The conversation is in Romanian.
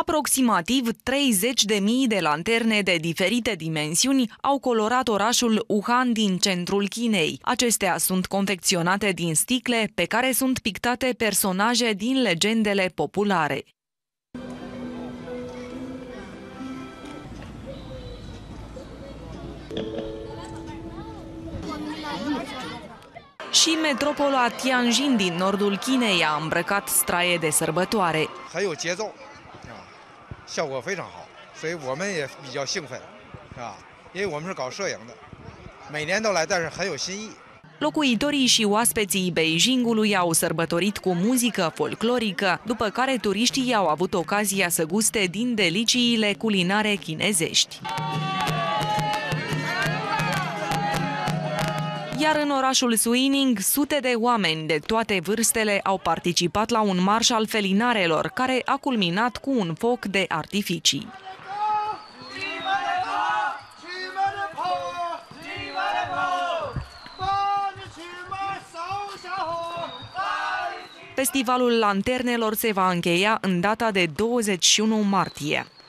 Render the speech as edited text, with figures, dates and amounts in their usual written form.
Aproximativ 30.000 de lanterne de diferite dimensiuni au colorat orașul Wuhan din centrul Chinei. Acestea sunt confecționate din sticle pe care sunt pictate personaje din legendele populare. Și metropola Tianjin din nordul Chinei a îmbrăcat straie de sărbătoare. Locuitorii și oaspeții Beijingului au sărbătorit cu muzică folclorică, după care turiștii au avut ocazia să guste din deliciile culinare chinezești. Iar în orașul Suining, sute de oameni de toate vârstele au participat la un marș al felinarelor, care a culminat cu un foc de artificii. Festivalul lanternelor se va încheia în data de 21 martie.